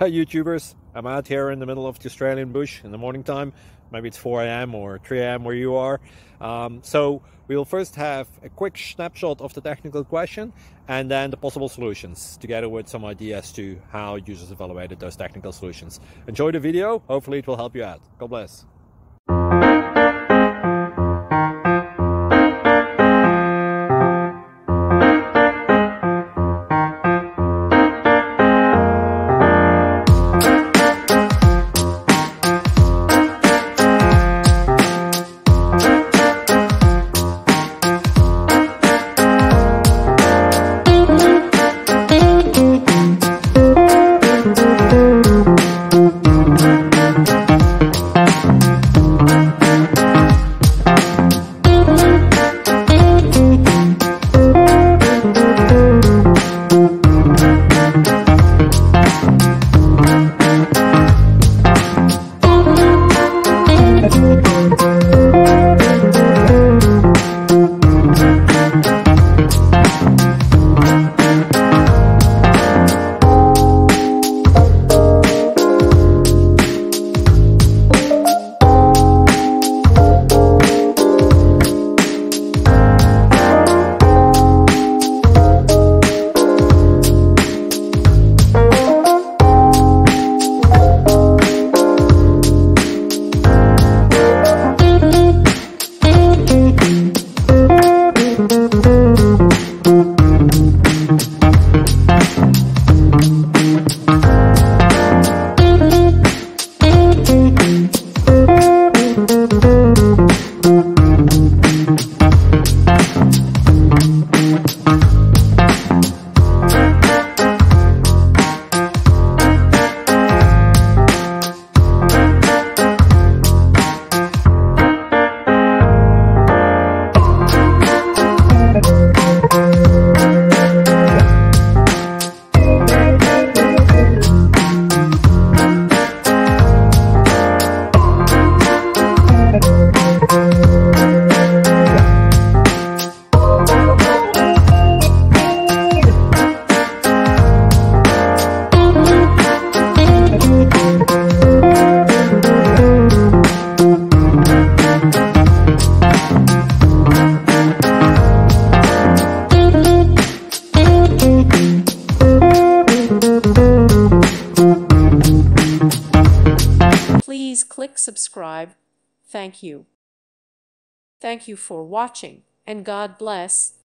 Hi YouTubers, I'm out here in the middle of the Australian bush in the morning time. Maybe it's 4 a.m. or 3 a.m. where you are. So we'll first have a quick snapshot of the technical question and then the possible solutions, together with some ideas to how users evaluated those technical solutions. Enjoy the video, hopefully it will help you out. God bless. Please click subscribe. Thank you. Thank you for watching, and God bless.